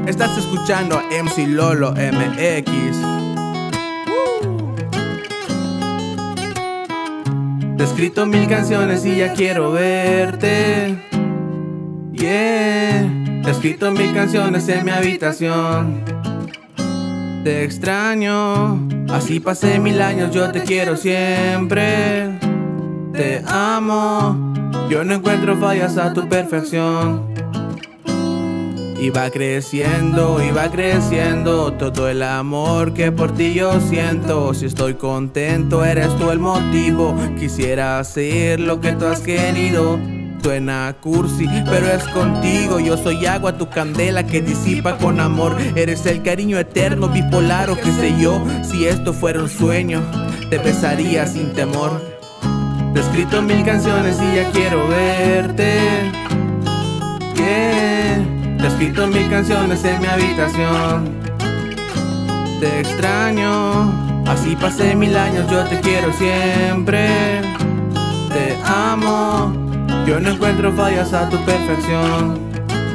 Estás escuchando a MC Lolo MX. Te he escrito 1000 canciones y ya quiero verte. Yeah. Te he escrito 1000 canciones en mi habitación. Te extraño, así pasé 1000 años, yo te quiero siempre. Te amo, yo no encuentro fallas a tu perfección. Y va creciendo todo el amor que por ti yo siento. Si estoy contento, eres tú el motivo. Quisiera hacer lo que tú has querido. Suena cursi, pero es contigo. Yo soy agua, tu candela que disipa con amor. Eres el cariño eterno, bipolar o qué sé yo. Si esto fuera un sueño, te besaría sin temor. Te he escrito 1000 canciones y ya quiero verte. Yeah. Te he escrito 1000 canciones en mi habitación. Te extraño, así pasé 1000 años, yo te quiero siempre. Te amo, yo no encuentro fallas a tu perfección.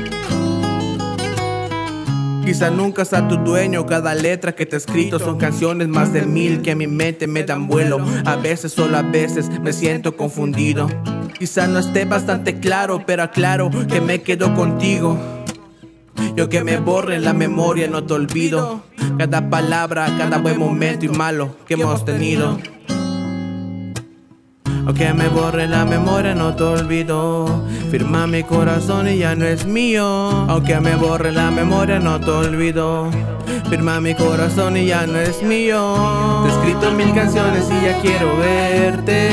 Quizá nunca sea tu dueño, cada letra que te he escrito son canciones más de 1000 que a mi mente me dan vuelo. A veces, solo a veces, me siento confundido. Quizá no esté bastante claro, pero aclaro que me quedo contigo. Yo que me borre en la memoria no te olvido. Cada palabra, cada buen momento y malo que hemos tenido. Aunque me borre la memoria no te olvido. Firma mi corazón y ya no es mío. Aunque me borre la memoria no te olvido. Firma mi corazón y ya no es mío. Te he escrito 1000 canciones y ya quiero verte.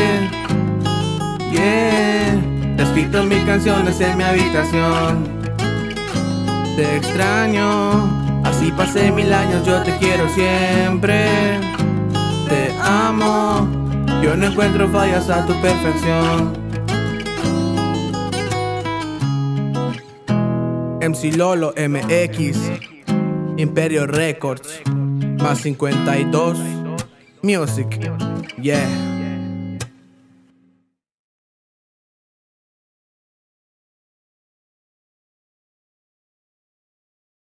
Yeah. Te he escrito 1000 canciones en mi habitación. Te extraño, así pasé 1000 años, yo te quiero siempre. Te amo, yo no encuentro fallas a tu perfección. MC Lolo MX, Imperio Records, más 52 Music, yeah.